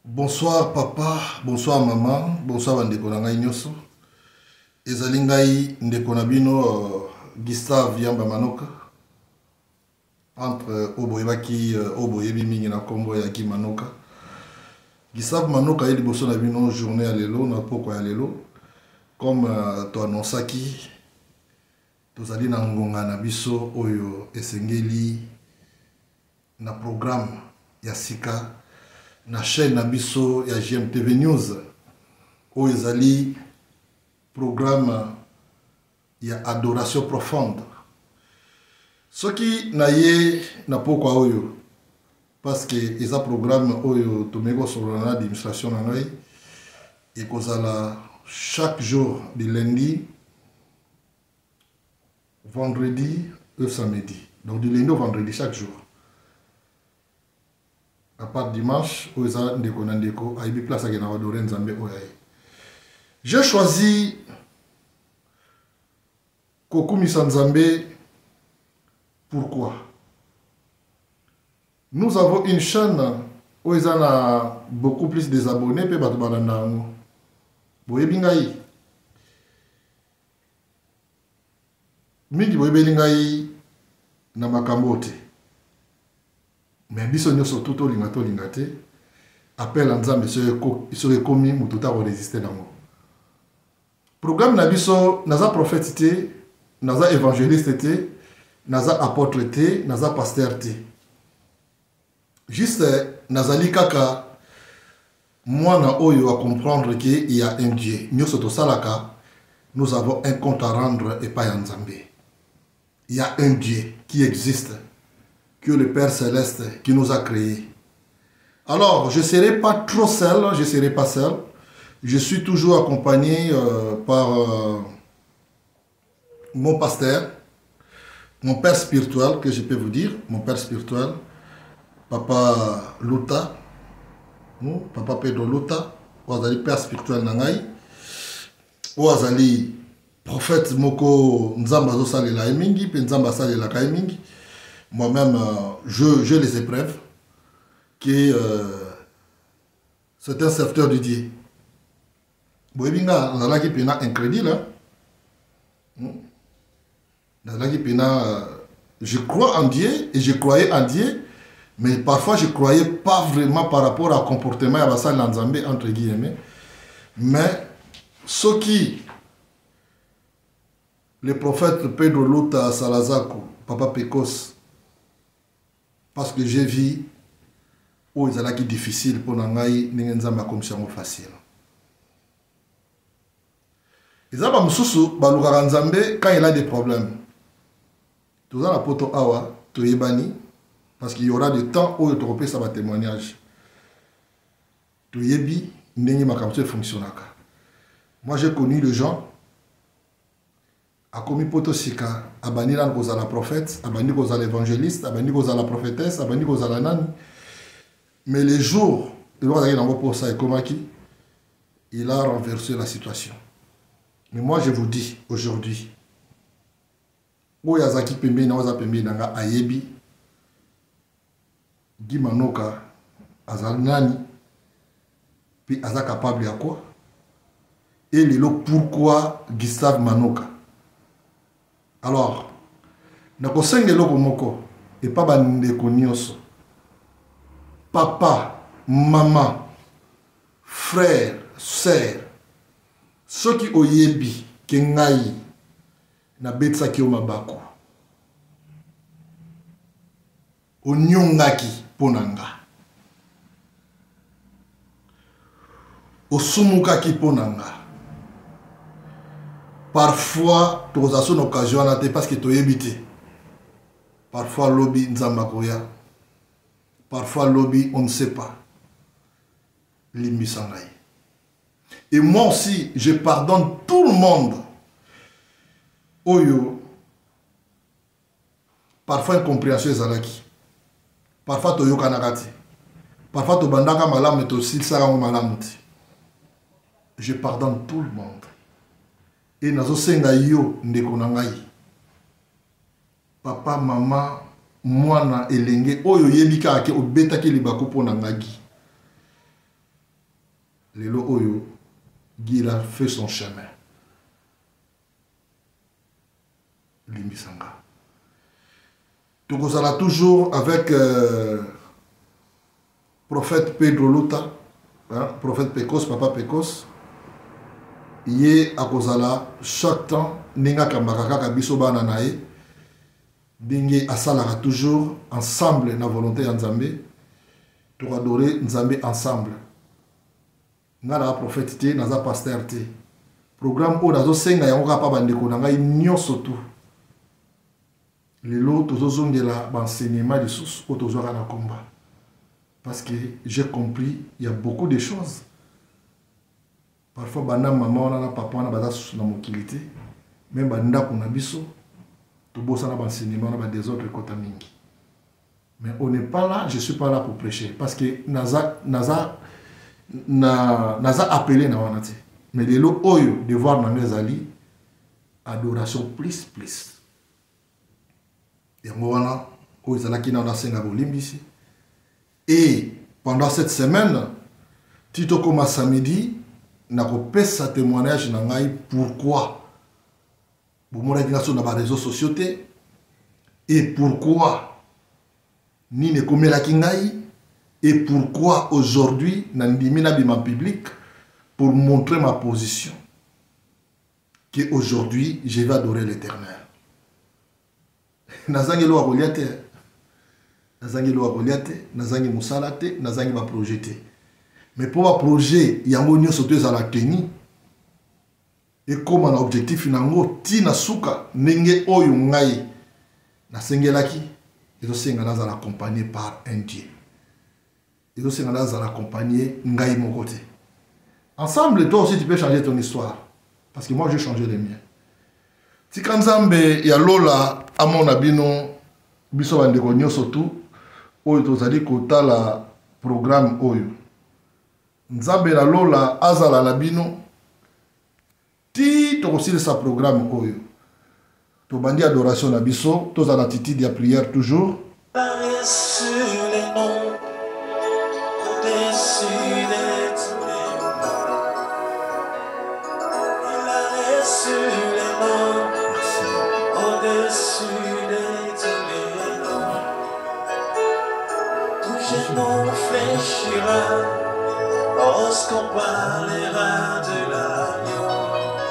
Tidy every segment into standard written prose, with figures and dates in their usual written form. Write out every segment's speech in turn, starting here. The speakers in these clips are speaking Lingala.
Bonsoir papa, bonsoir maman, bonsoir bandeko na ngai nyoso. Ezali ngai ndeko na bino Gustave Yamba Manoka. Entre oboyebaki oboyebi mingi na kombo ya Ki Manoka. Gustave Manoka est liboso na bino journée à lelo na poko ya lelo. Comme to annonçaki tozali na ngonga na biso oyo esengeli na programme ya sika na chaîne na biso ya GMTV News oyo ezali programme ya adoration profonde. Soki na ye na pokwa oyo parce que eza programme oyo tomeko solola na administration na ngai ekozala chaque jour de lundi, vendredi et samedi. Donc du lundi au vendredi chaque jour. À part dimanche, oza ndeko na ndeko aibi place à na adorer Nzambe oyaye. J'ai choisi Kokumisa Nzambe. Pourquoi? Nous avons une chaîne où il y a beaucoup plus des abonnés que Batoubanandango. Boyebi ngai. Mingi boyebi ngai na makambo te. Mais biso nyoso tout olinga te. Appel à Nzambe serait commis mututa ko résister nango. Programme na biso naza prophète te, naza évangéliste te, naza apôtre te, naza pasteur te. Juste nazali kaka mwana oyo à comprendre qu'il y a un Dieu. Nyoso to salaka, nous avons un compte à rendre et pas Nzambe. Il y a un Dieu qui existe, que le Père Céleste qui nous a créés. Alors, je ne serai pas trop seul, je ne serai pas seul. Je suis toujours accompagné par mon pasteur, mon père spirituel, que je peux vous dire, mon père spirituel, Papa Luta, Papa Pedro Luta, Ouazali père spirituel Nangai, Ouazali prophète Moko Nzamba Zosali la Emingi, puis Nzamba Sali la Kaimingi. Moi-même, je les épreuves, que c'est un serviteur de Dieu. Boebinga, on a là qui pena incrédule. Je crois en Dieu et je croyais en Dieu, mais parfois je ne croyais pas vraiment par rapport au comportement de Bassal Nzambe, entre guillemets. Mais ce qui, le prophète Pedro Luta Salazako, Papa Pecos, parce que j'ai vu où il est difficile pour Nangaï, Nzamba comme ça facile. Izaba Moussou, Balouka Nzambe, quand il a des problèmes, tout ça, la poto awa, tu es banni, parce qu'il y aura des temps où tu repères ça va témoignage. Tu es bi, n'est pas comme ça fonctionne. Moi, j'ai connu les gens, à commis poto sika, à banni là qu'on a la prophète, à banni qu'on a l'évangéliste, à banni qu'on a la prophétesse, à banni qu'on a la nani. Mais les jours, il va aller dans vos pour ça et comment qui, il a renversé la situation. Mais moi, je vous dis aujourd'hui, où il y a Zaki Pembe, Nawaza Pembe, Nanga Ayebi, Guy Manoka, Azal Nani, puis Aza capable à quoi? Et le pourquoi Gustave Manoka? Alors, Nako Senge Loko Moko, et pas Bande Konyoso, papa, maman, frère, sœur, ceux qui oyebi, kengai, na betsa ki omabako. Onyongaki ponanga. Osumukaki ponanga. Parfois, tu as une occasion à parce que tu es évité. Parfois, lobby nzambakoya. Parfois, lobby, on ne sait pas. Limbisangai. Et moi aussi, je pardonne tout le monde. Oyo. Parfois, incompréhension ezalaki. Parfois, toyo kanakati. Parfois, to bandaka malam et to silsara malamuti. Je pardonne tout le monde. Et nazo senga yo ndeko nangai. Papa, maman, mwana elenge oyo yebika ake obetaki libako pona ngagi. Lelo Oyo, Guy a fait son chemin. Limbisanga. Donc on sera toujours avec prophète Pedro Luta, hein, prophète Pecos, papa Pecos. Yé a kozala chaque temps ninga kambaka kabiso bana nae bingi asalaka toujours ensemble na volonté ya Nzambe to adorer Nzambe ensemble. Ngala prophète te naza pasteur te. Programme o nazo senga yango ka pa bandeko na ngai nyonso tu. Lelo tozozongela ba enseignement de source o tozwaka na komba. Parce que j'ai compris il y a beaucoup de choses. Parfois, bana maman, on a papa, on a bada sous la mokilité. Même banda qu'on a biso, tout beau ça n'a pas enseignement, on a des autres côtés mingi. Mais on n'est pas là, je ne suis pas là pour prêcher. Parce que naza appelé na wanati. Mais les lots oyo de voir na mes ali, adoration plus. Et moi, on a senga bolimbisi. Et pendant cette semaine, Tito comme samedi, na kopesa témoignage na ngai pourquoi bomona dingaso na ba réseaux sociaux et pourquoi ni ne komelaki ngai et pourquoi aujourd'hui na ndimi na bima public pour montrer ma position que aujourd'hui je vais adorer l'Éternel. Nazangi lo akoliate, nazangi lo akoliate, nazangi musalate, nazangi ba projeter. Mais pour un projet, il y a un moyen sauté à la tenue. Et comme un objectif, il y a un tina suka, nenge oyo ngai, na sengelaki, et aussi on a accompagné par un Dieu. Et aussi on a accompagné ngai mon côté. Ensemble, toi aussi tu peux changer ton histoire. Parce que moi j'ai changé les miens. Si quand Nzambe ya lola, à mon abino, biso bandeko nyonso tout, oyo tozali kotala programme oyo. Nzambe la lola azala la bino ti tokosili sa programme oyo to bandi adoration na biso to za attitude ya prière toujours Sur les noms, au-dessus de tous les noms. Il a sur les noms, au-dessus de tous les noms. Tout genou fléchira lorsqu'on parlera de l'agneau.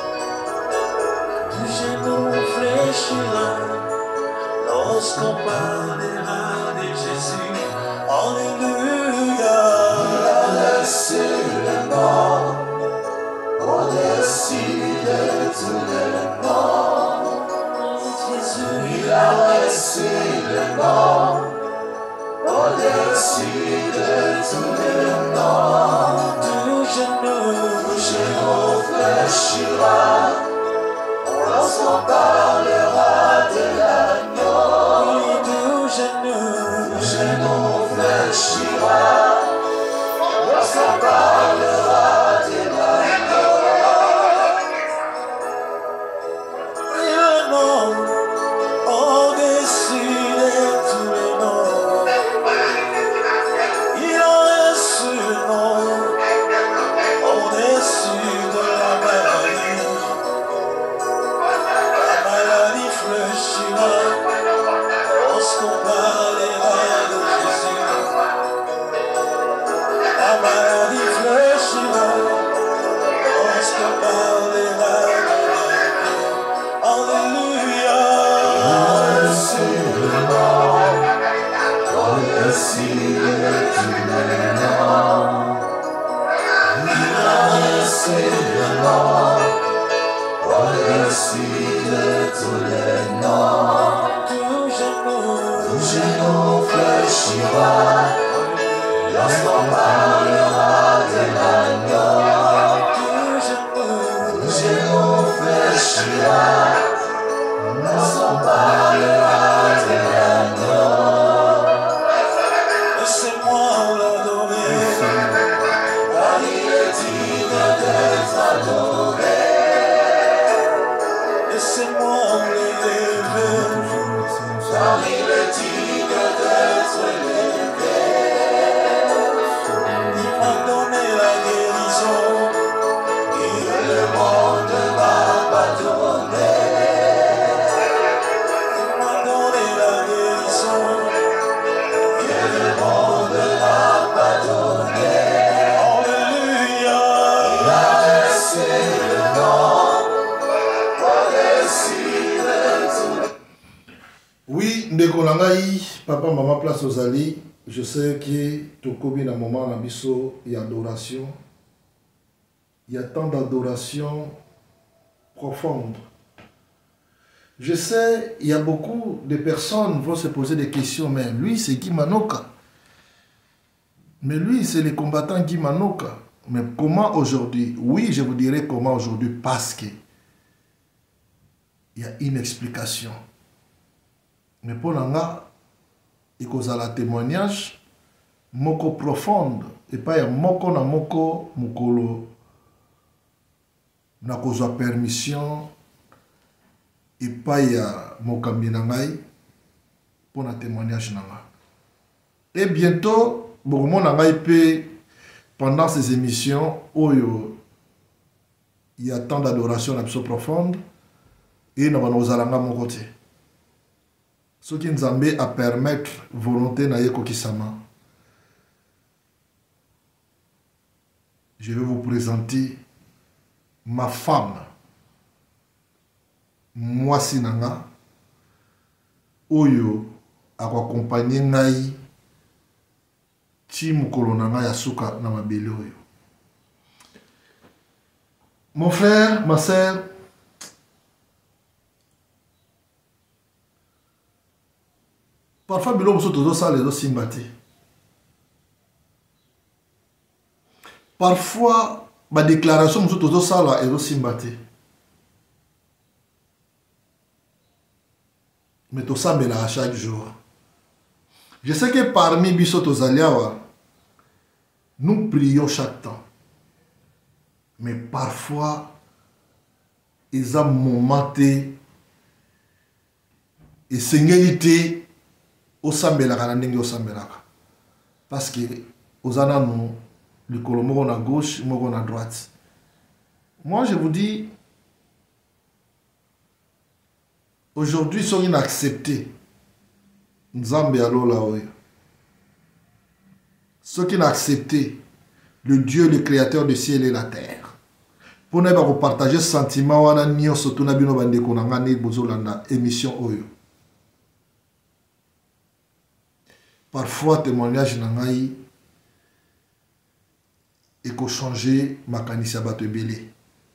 Tout genou fléchira lorsqu'on parlera de Jésus. Alléluia. Il a reçu le nom, au-dessus de tous les noms. Jésus, il a reçu le nom, au-dessus de tous les noms. Tout genou fléchira lorsqu'on parlera de l'agneau. Tout genou fléchira lorsqu'on parlera de l'agneau. Et le nom au-dessus de tous les noms. Il a reçu le nom au-dessus de la maladie. La maladie fléchira lorsqu'on parlera de Jésus. La maladie fléchira lorsqu'on parlera de Jésus. Alléluia. Au-dessus le nom, au-dessus de tous les noms. Il a reçu le nom, au-dessus de tous les noms. Tout genou fléchira lorsqu'on parlera de l'agneau. Tout genou fléchira lorsqu'on parlera de l'agneau. Laissez-moi l'adorer, car il est digne d'être adoré. Laissez-moi l'élever, car il est digne d'être élevé. Il m'a donné la guérison, Papa, maman, place aux alliés. Je sais que Tokobi na moment na biso il y a adoration. Il y a tant d'adoration profonde. Je sais, il y a beaucoup de personnes qui vont se poser des questions, mais lui, c'est Guy Manoka. Mais lui, c'est le combattant Guy Manoka. Mais comment aujourd'hui? Oui, je vous dirai comment aujourd'hui, parce que il y a une explication. Mais pour l'anga, il y a un témoignage moko profonde et pas ya moko na moko mukolo na kozwa permission et pas ya mokambi na ngai pour un témoignage nanga. Et bientôt beaucoup na ngai pe pendant ces émissions oyo il y a tant d'adoration absolument profonde et na banozalanga mon côté. Ce qui nous amène à permettre volonté na yeko kisama. Je vais vous présenter ma femme. Moi sinanga oyo accompagner ngai ti mukolo na ngai asuka na mabele oyo. Mon frère, ma sœur, parfois, biloko so tozo sala ezo simba te. Parfois, ma déclaration so tozo sala ezo simba te. Mais to sambela à chaque jour. Je sais que parmi biso tozaliawa, nous prions chaque temps. Mais parfois, ils ont momenté et sengalité au sambelaka na ndenge au sambelaka parce que aux anano le colombo à gauche moko à droite. Moi je vous dis aujourd'hui sont inacceptés nzambe alola oyo ceux qui n'ont accepté le Dieu le créateur du ciel et la terre pour ne pas partager ce sentiment wana nyonso tuna bino bandeko na ngani bozolanda émission oyo. Parfois, témoignage nangai et qu'on changer ma kanisia bato belé.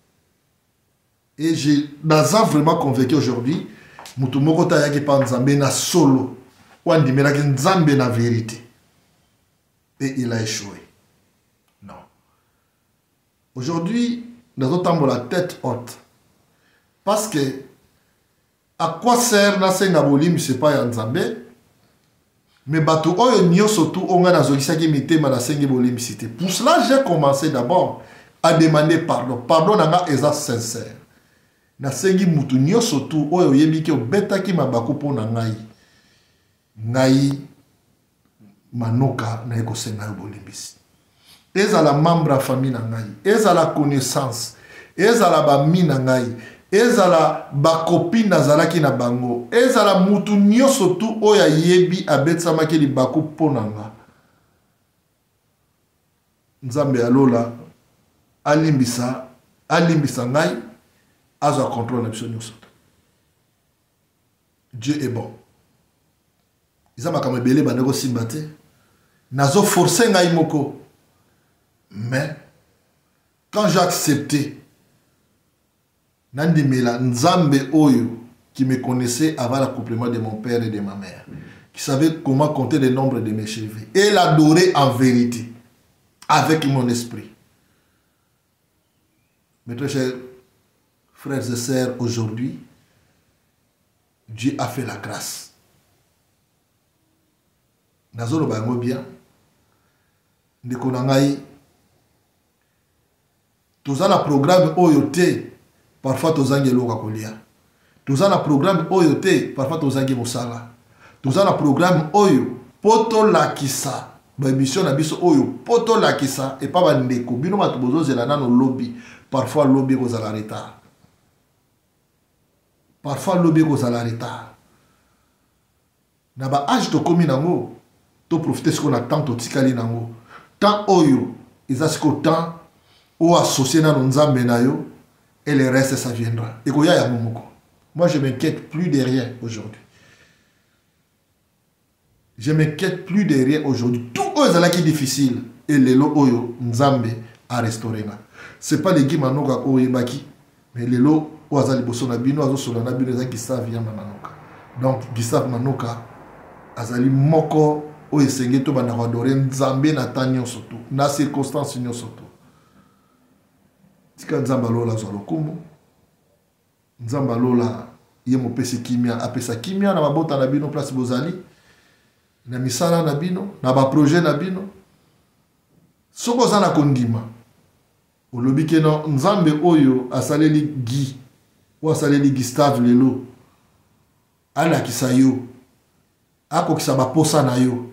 Et j'ai vraiment convaincu aujourd'hui, mutu moko ta yaki pa nzambe na solo, wandi melaki nzambe na vérité. Et il a échoué. Non. Aujourd'hui, nous avons la tête haute. Parce que, à quoi sert la sengabolim, c'est pas ya nzambe? Mais bato oyo nyo surtout on a zokisaki mitema na sengi bolimicité. Pour cela j'ai commencé d'abord à demander pardon. Pardon nanga eza sincère. Na sengi mutu nyo surtout oyo yebiki obetaki mabaku po na ngai. Ngai manoka na eko senga bolimisi. Eza la membre famille na ngai. Eza la connaissance. Eza la bami na ngai. Ezala ba copine nazalaki na bango ezala mutu nyoso tu oya yebi abetsamaki libaku ponanga nzambe alola alimbisa ngai azwa contrôle na biso nyoso. Dieu est bon. Iza makambo ebele bandeko simba te nazo forcer ngai moko mais quand j'ai accepté Nandimela Nzambe Oyo qui me connaissait avant l'accouplement de mon père et de ma mère, qui savait comment compter le nombre de mes cheveux et l'adorer en vérité avec mon esprit. Mes très chers frères et sœurs, aujourd'hui, Dieu a fait la grâce. Nazolo bango bien. Ndeko nangai. Tozala programme Oyote. Parfois, tozangi eloka kolia. Tozana programme oyo te, parfois tozangi mosala. Tozana programme oyo poto lakisa. Ba émission na biso oyo poto lakisa et pas bandeko. Bino matu bozozela nano lobby. Parfois lobby kozala retard. Parfois lobby kozala retard. Na ba âge to komi nango, to profiter ce qu'on a tant to tikali nango. Tant oyo, ezasiko tant o associé na nzambe na yo. Et le reste, ça viendra. Et moi, je ne m'inquiète plus de rien aujourd'hui. Je ne m'inquiète plus de rien aujourd'hui. Tout est qui difficile. Et les lots oyo Nzambe a restauré. Ce n'est pas les Guimanoka Oyebaki, mais les lots Oazali Bosonabino, Azosolanabino, les Gustave Yamanoka. Donc, Gustave Manoka, Azali Moko, Oyesengeto Banaradore, Nzambe Natanyo Soto, na circonstance Nyo Soto. Tika Nzambalola Zolokumu, Nzambalola Yemo Pese Kimia, Apesa Kimia, na Mabota Nabino, Place Bozali. Na misala na bino, na ba projet na bino. Soko za na kondima. Olobi ke no Nzambe oyo asaleli Guy ou asaleli Gustave lelo. Ala kisayo. Ako kisa ba posa na yo.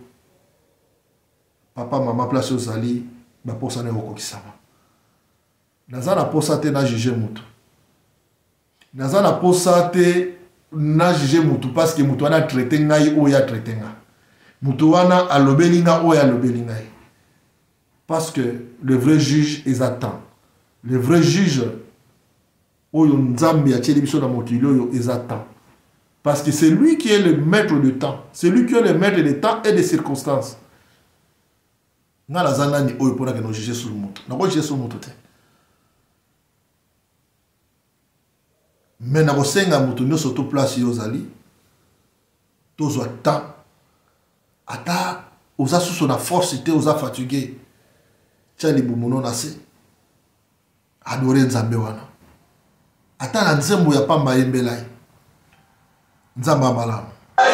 Papa mama place ozali ba posa na yo ko kisama. Naza na posa te na juger mutu. Naza na posa te na juger mutu parce que mutu ana traité ngai o ya traité ngai. Mutuwana alobelinga ou alobelinga. Parce que le vrai juge est attend. Le vrai juge oyo Nzambe a tchélibiso na mokili est attend. Parce que c'est lui qui est le maître du temps. C'est lui qui est le maître des temps et des circonstances. Nga la zana ni oyo pona que nous juger sur le monde. Na ko juger sur le monde te. Mais na ko senga mutu nyo soto place yo zali. Tozo temps. Ata oza sous na force te oza fatigué. Tchali bumuno nase. Adorer Nzambe wana. Ata na nzembo ya pamba yembelai. Nzamba malamu.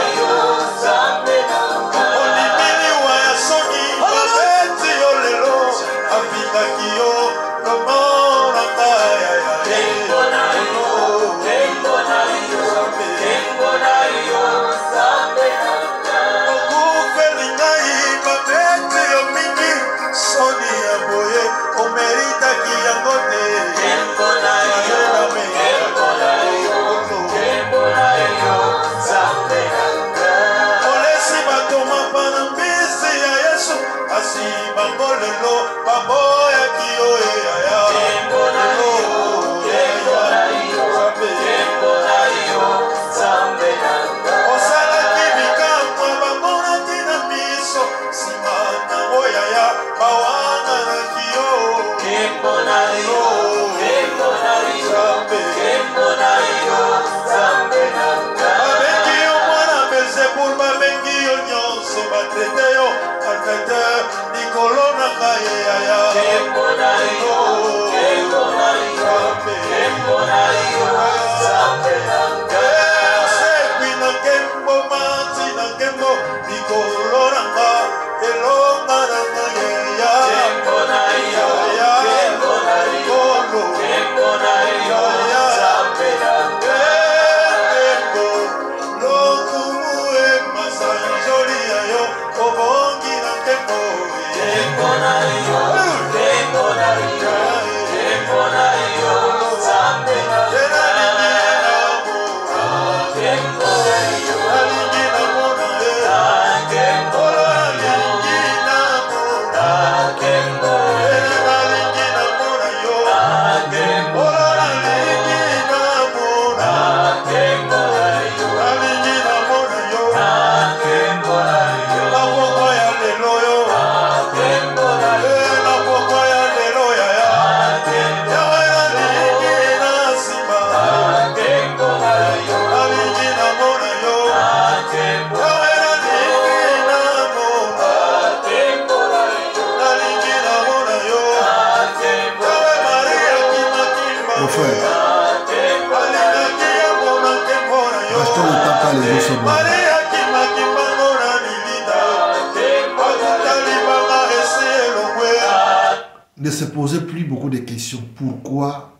Ne se posez plus beaucoup de questions. Pourquoi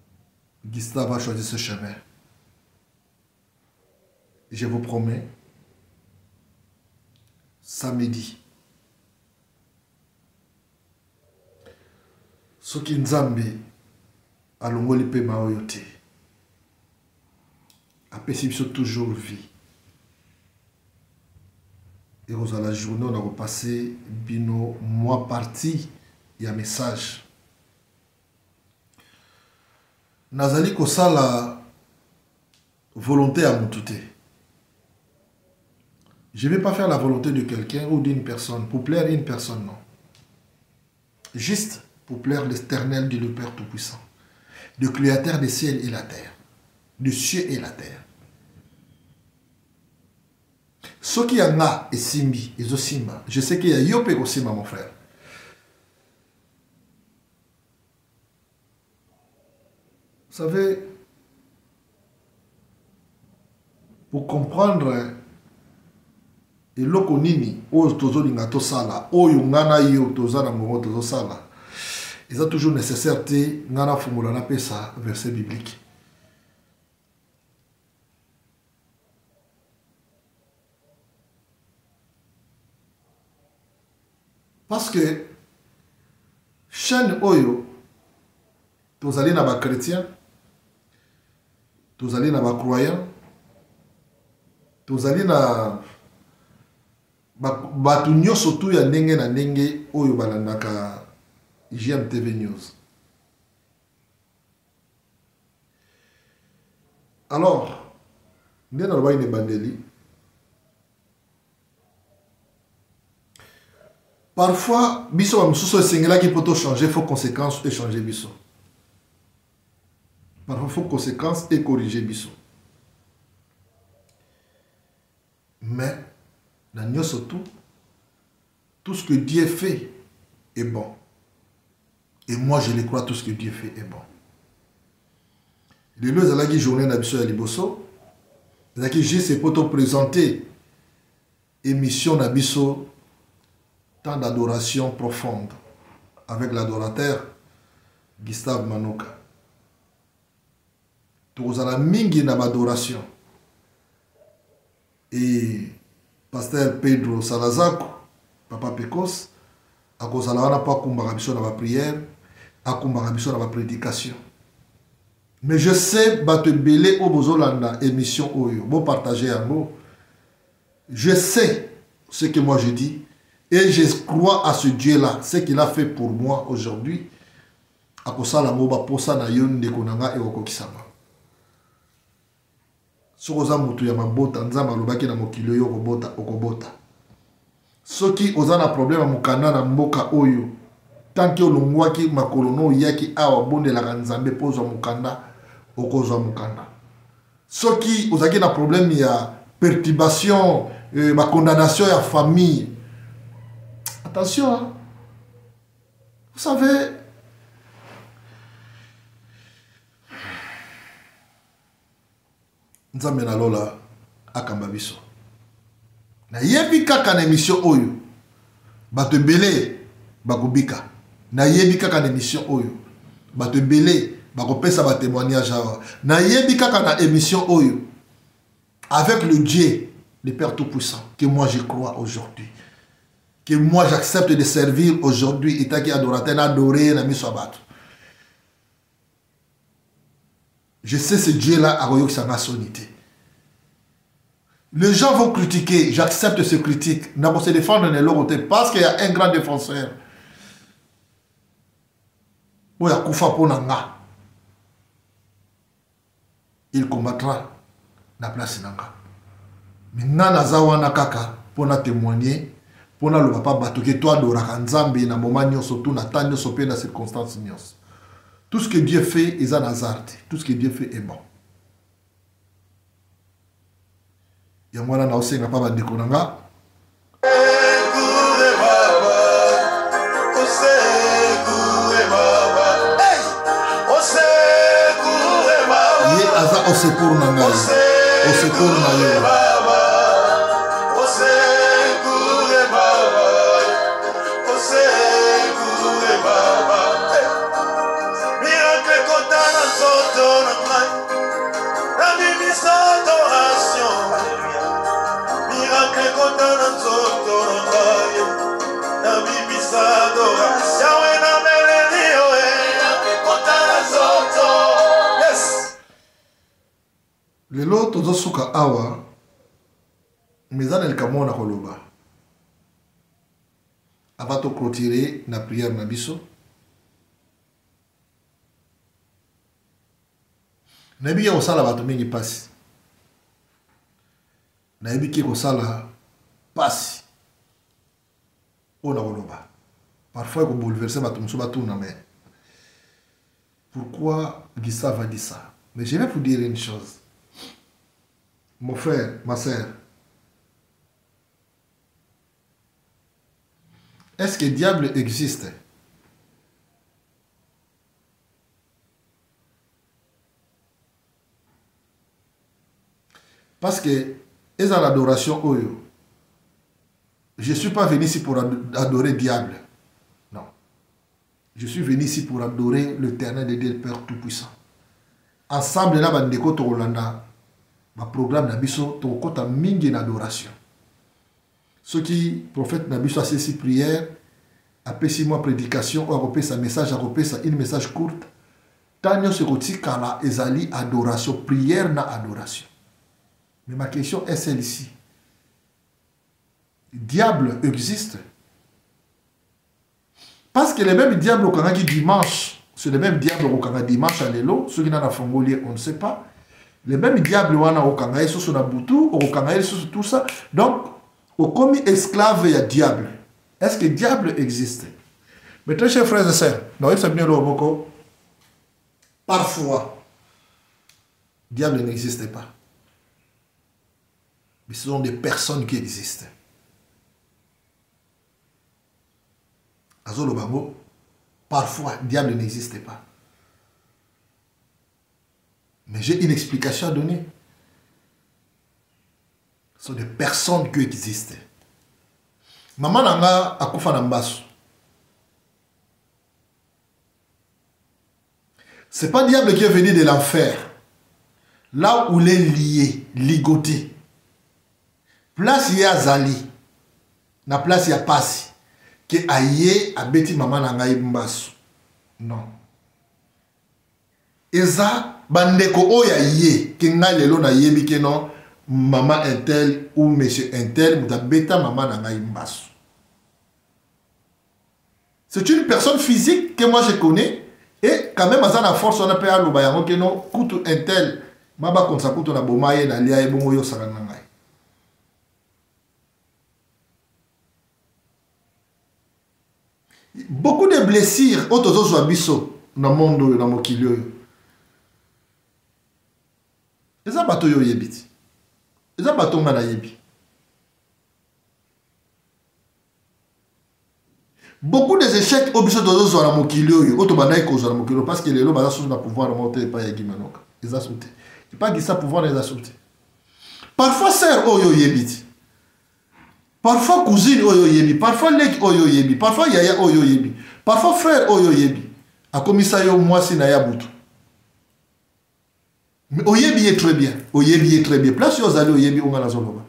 Gustave a choisi ce chemin? Je vous promets, samedi, soki Nzambe alongoli pe maoyo te, apesi biso toujours vie. Et à la journée, on a repassé bino moi parti. Il y a un message. Nazali kosala volonté à moutouté. Je ne vais pas faire la volonté de quelqu'un ou d'une personne pour plaire à une personne, non. Juste pour plaire l'Éternel Dieu le Père Tout-Puissant, le Créateur des ciels et la terre, du ciel et la terre. Ce qui y en a et Simbi, et Zosimba, je sais qu'il y a Yopé aussi, mon frère. Vous savez, pour comprendre eloko nini oyo tozolinga tosala oyo ngana yo toza na mongo tozosala eza toujours nécessaire te ngana fungola na pesa verset biblique. Parce que chaîne oyo tozali na ba chrétien, tozali na ba croyant, tozali na batu nyonso tu ya ndenge na ndenge oyo balandaka GMTV News. Alors, ndena loba ine bandeli. Parfois, biso ba mususu esengela ki poto changer, faut conséquence et changer biso. Parfois, faut conséquence et corriger biso. Mais dans surtout, tout ce que Dieu fait est bon. Et moi, je le crois, tout ce que Dieu fait est bon. Le lieu de la journée d'Abisso et Liboso, j'ai pour te présenter émission d'Abisso, temps d'adoration profonde avec l'adorateur Gustave Manoka. Tous à la mingi d'adoration. Et Pasteur Pedro Salazar, Papa Pecos, à cause de la prière, à cause de la prédication. Mais je sais, te belé au bozolanda émission oyo, bon partager en mot. Je sais ce que moi je dis et je crois à ce Dieu-là, ce qu'il a fait pour moi aujourd'hui. À cause de la moba posa na yon de konanga et okokisama. Sokoza mutu ya mabota nzamba lobaki na mokilo yo kobota okobota. Soki oza na problème mukanda na mboka oyo tant que olongwaki makolono yaki awa bonde la nzambe pozo mukanda okozwa mukanda. Soki ozaki na problème ya perturbation ma condamnation ya famille. Attention hein? Vous savez nzambe na lola akamba biso na yebi kaka na émission oyo bato belé bakobika na yebi kaka na émission oyo bato belé bakopesa ba témoignage awa na yebi kaka na émission oyo avec le Dieu le Père Tout-Puissant que moi je crois aujourd'hui, que moi j'accepte de servir aujourd'hui et qui adorateur adoré na miso bato. Je sais ce Dieu-là a reyoki sa sonité. Les gens vont critiquer, j'accepte ce critique. N'a pas se défendre de l'autre côté parce qu'il y a un grand défenseur. Où il y a Koufa Ponanga. Il combattra la place Nanga. Mais Nana Zawana Kaka, pour témoigner, pour le papa Batoke, toi, Dora Nzambe, na moment surtout, na tanyo sopé, na circonstances nyos. Tout ce que Dieu fait est un hasard. Tout ce que Dieu fait est bon. Il y a moi là aussi n'a pas de déconanga. Il est hasard au secours nanga. Au secours nanga. Lelo tozosuka awa mezana elkamona koloba abato clôturer na prière na biso nayebi ke kosala bato mingi pasi nayebi ke kosala passe. On a oloba. Parfois, il faut bouleverser ma tombe, mais pourquoi Gustave a dit ça? Mais je vais vous dire une chose. Mon frère, ma soeur, est-ce que le diable existe? Parce que, et dans l'adoration, je ne suis pas venu ici pour adorer le diable. Non. Je suis venu ici pour adorer l'Éternel de Dieu, le Père Tout-Puissant. Ensemble, là, bandeko Tolanda, ma programme Nabiso, Tokota Mingi d'adoration. Ce qui, prophète Nabiso, a ceci prière, après 6 mois prédication, a repris sa message, a repris sa une message courte. Tanyo se retire kala ezali adoration, prière na adoration. Mais ma question est celle-ci. Le diable existe. Parce que le même diable au Kanga dimanche, c'est le même diable au Kanga dimanche à l'élo, ceux qui n'ont pas fongolier, on ne sait pas. Le même diable au Kanga est sur la boutou, au Kanga est sur tout ça. Donc, au commis esclave, il y a diable. Est-ce que le diable existe? Mais très chers frères et sœurs, non, il s'appelle le parfois, le diable n'existe pas. Mais ce sont des personnes qui existent. Azolo Bango, parfois, le diable n'existe pas. Mais j'ai une explication à donner. Ce sont des personnes qui existent. Maman Nanga Akufa Nambasu. Ce n'est pas le diable qui est venu de l'enfer. Là où il est lié, ligoté. Place il y a Zali. Na place il y a Passi. Que aye abeti maman Nanga Ibmbasu. Non. Eza bandeko oya ye. Ke nga lelo na yebi ke non. Maman intel ou monsieur intel. Mouta beta maman Nanga Ibmbasu. C'est une personne physique que moi je connais. Et quand même, à la force, on a payé à l'oubayango que non, koutou intel, maba konsa koutou na bomaye na lia e bongo yo saranangai. Beaucoup de blessures, autozo zoabiso, na mondo, na mokilio. Eza bato yo yebiti. Eza bato nga na yebi. Beaucoup des échecs obligés de nous à mokilio yo auto banaï cause à mokilio parce que les lots basa sous na pouvoir monter pas yagi manoka ils a sauté il pas dit ça pouvoir les a sauté parfois sœur oyo yebiti parfois cousine oyo yebi parfois lek oyo yebi parfois yaya oyo yebi parfois frère oyo yebi a commissaire yo moi si na ya butu mais oyebi est très bien place yo zali oyebi on na zoloba.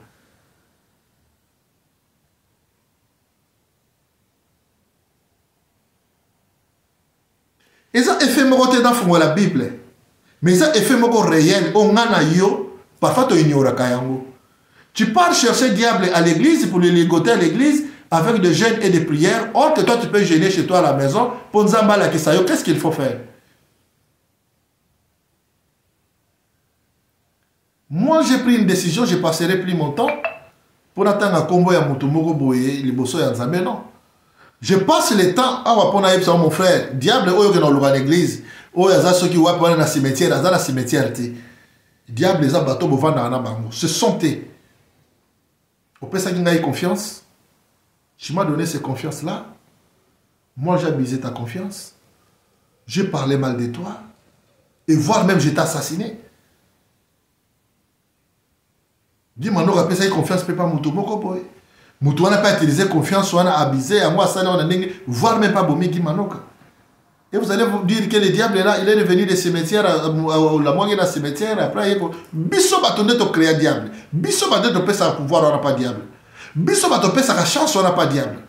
Et ça effet moko dans la Bible. Mais ça effet moko réel. On a yo. Parfois tu ignores kayango. Tu pars chercher diable à l'église pour le ligoter à l'église avec des jeûnes et des prières. Or que toi tu peux jeûner chez toi à la maison. Pour Nzambala Kisayo, qu'est-ce qu'il faut faire? Moi j'ai pris une décision. Je passerai plus mon temps pour attendre un combo ya mutumoko boye liboso ya Nzambe non. Je passe le temps à voir mon frère. Diable, oyo que dans l'église. Oyo yaza ceux qui voient dans le cimetière. Dans la cimetière. Diable, les bateaux bovan dans la bango. Se sentait. Au peut ça qu'il confiance. Tu m'as donné cette confiance-là. Moi, j'ai abusé ta confiance. J'ai parlé mal de toi. Et voire même, je t'ai assassiné. Dis-moi, non, rappelle ça, confiance, peut pas moutou moko boy. Moutou n'a pas utilisé confiance, on a abusé, à moi, ça, on a voire même pas Bomi Manoka. Et vous allez vous dire que le diable est là, il est venu des cimetières, la moitié de la cimetière, après, il Bisso va te créer diable. Bisso va te faire pouvoir, on n'a pas diable. Bisso va te faire sa chance, on n'a pas diable.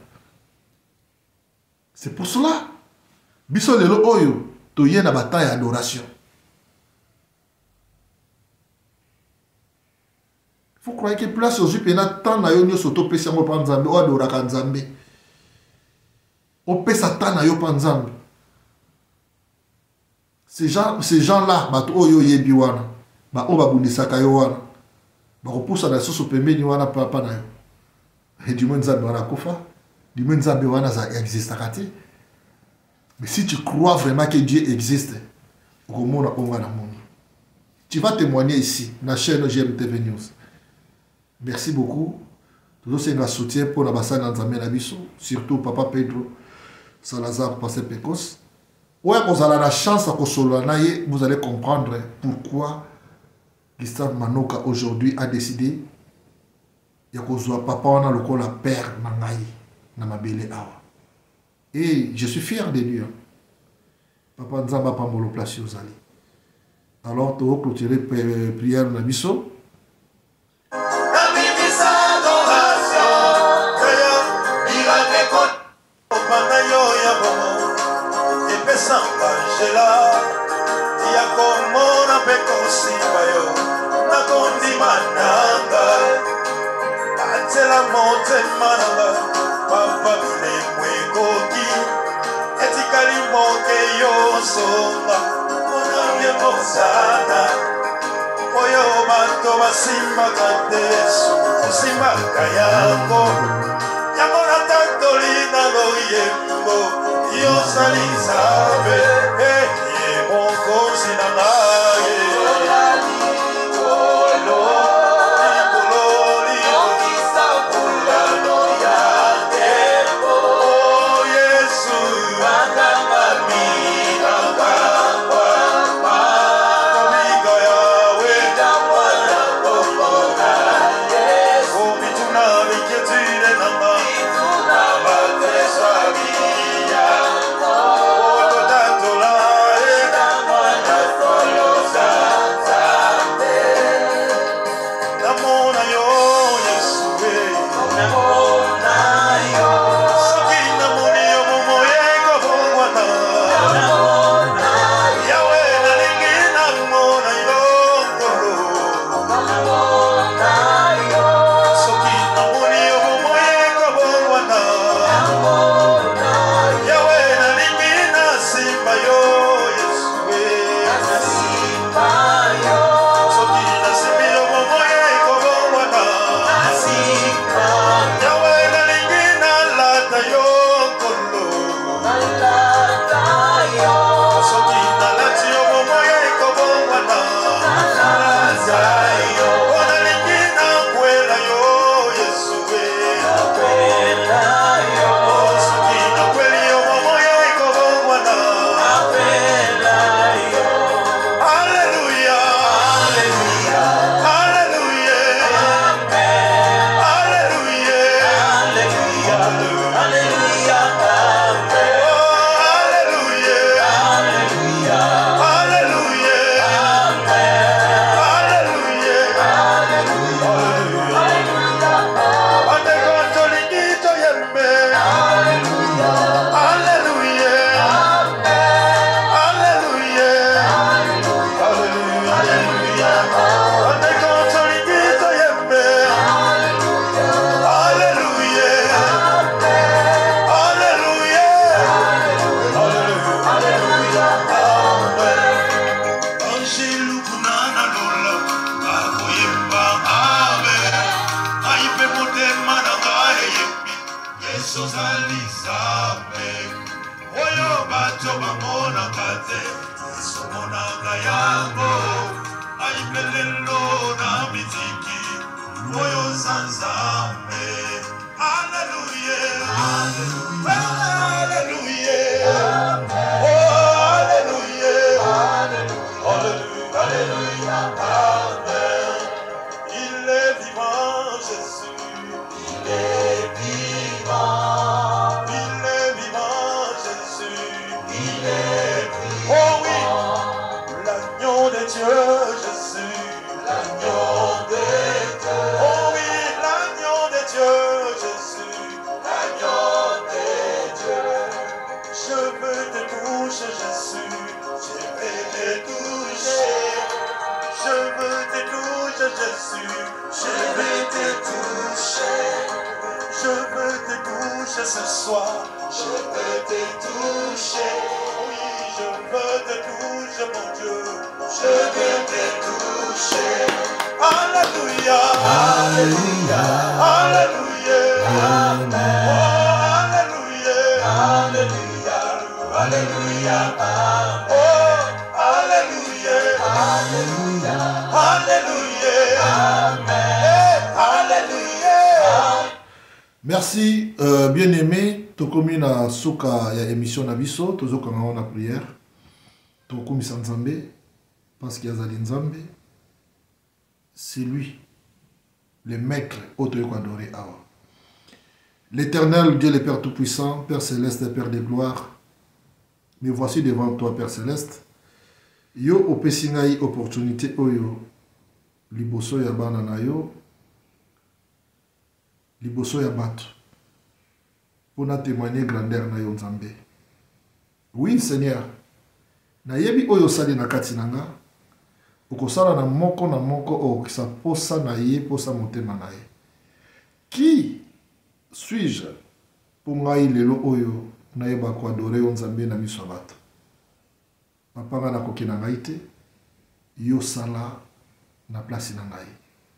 C'est pour cela. Bisso le oyo, to y a une bataille d'adoration. Vous croyez que place aux Jupéna, tant na yo nyo soto pesa ngo pa Nzambe, o adoraka Nzambe. O pesa tant na yo pa Nzambe. Ces gens-là, bato oyo yebi wana, ba o babundisaka yo wana. Ba ko poussa na soso pembeni wana papa na yo. Et du moins, Nzambe wana kufa. Du moins, Nzambe wana ça existe à côté. Mais si tu crois vraiment que Dieu existe, tu vas témoigner ici, dans la chaîne GMTV News. Merci beaucoup. Toujours c'est un soutien pour la bassane Nzambe Nabiso, surtout Papa Pedro Salazar, Pasteur Pecos. Ouais, vous avez la chance à Kosolanaye, vous allez comprendre pourquoi Gustave Manoka aujourd'hui a décidé de que papa wana lokola père Mangaï na mabele awa. Et je suis fier de lui. Papa Nzamba Pambolo place Ozali. Alors, tu vas clôturer prière na biso. La montagne mananga papa bile mwekoki etikali moke yo songa onamye mosana oyo bato basimbaka te Yesu osimbaka yango yango na tatoli na loyembo yosali nzambe ye mokonzi na ngai Ce soir, je veux te toucher. Oui, je veux te toucher, mon Dieu. Je veux te toucher. Alléluia. Alléluia. Alléluia. Amen. Oh, Alléluia. Alléluia. Oh, Alléluia. Alléluia. Alléluia. Amen. Alléluia. Merci, bien-aimé. Tokomi na soka ya émission na biso, tozoka na prière. Tokomi sa Nzambe, parce qu'il y a Zali Nzambe. C'est lui, le maître, auto adoré Awa. L'Éternel, Dieu le Père Tout-Puissant, Père Céleste et Père de gloire, me voici devant toi, Père Céleste. Yo opesingai opportunité oyo, liboso ya bana na yo, liboso ya bato, pour témoigner grandeur na yo Nzambe. Oui, Seigneur, na yebi oyo sali na kati nanga, okosala na moko okisa posa na ye, posa motema na ye. Qui suis-je pour ngai lelo oyo na yeba ko adorer yo Nzambe na miso bato? Papa nga na koki na ngai te, yo sala na place na ngai.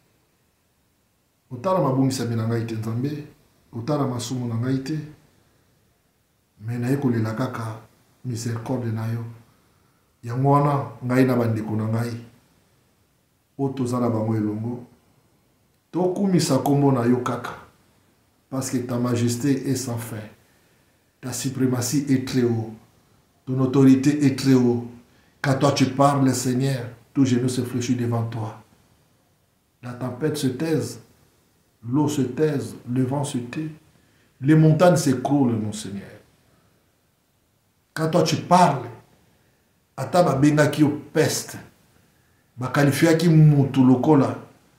Otala mabungisa na ngai te Nzambe, otala masumu na ngai te, mais na yekolela kaka miséricorde na yo. Yango wana ngai na bandeko na ngai oyo tozala bango elongo tokumisa kombo na yo kaka, parce que ta majesté est sans fin, ta suprématie est très haut, ton autorité est très haut. Quand toi tu parles, Seigneur, tout genou se fléchit devant toi. La tempête se taise, l'eau se taise, le vent se tait, les montagnes s'écroulent, mon Seigneur. Quand toi tu parles, ata babengaki yo peste, bakalifiaki mutu lokola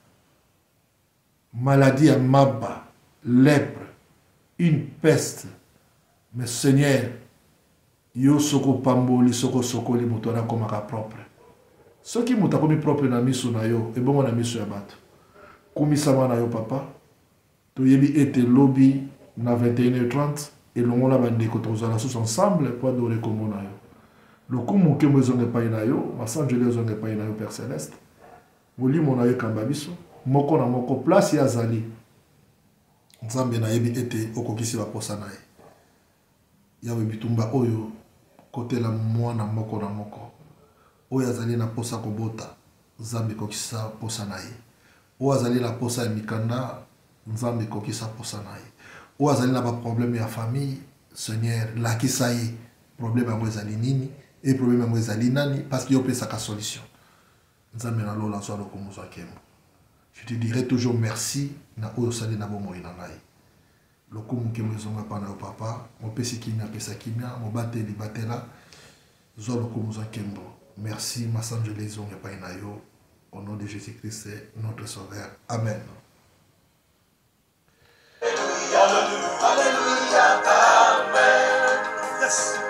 maladie ya maba, lèpre, une peste. Mais Seigneur, yo soko pamboli, soko sokoli mutu wana komaka propre. Soki mutu akomi propre na miso na yo, ebongo na miso ya bato. Komisama na yo papa, toyebi ete lobi na 21h30, elongo na bandeko tozala tous ensemble pour adorer kombo na yo. Lokumu ke mwezonge pa ina yo, masanjele zonge pa ina yo Père Céleste. Molimo na yo kamba biso, moko na moko place ya zali. Nzambe na yebi ete okokisi ba posa na ye. Yawe bitumba oyo kotela mwana moko na moko. Oyo azali na posa kobota, Nzambe kokisa posa na ye. Oyo azali na posa ya mikanda, Nzambe kokisa posa na ye. Oyo azali na ba problème ya famille, Seigneur, lakisa ye. Problème yango ezali nini? Et problème yango ezali nani? Parce qu'il y a une solution. Nzambe na lola so lokomo so kembo. Je te dirai toujours merci na oyo sali na bomo ina ngai. Lokomo kembo zonga pa na papa, mo pesi kimia pesa kimia, mo bateli batela zo lokomo so kembo. Merci masanjele zonga pa ina yo au nom de Jésus-Christ notre sauveur. Amen. Alléluia, Alléluia, Amen. Yes.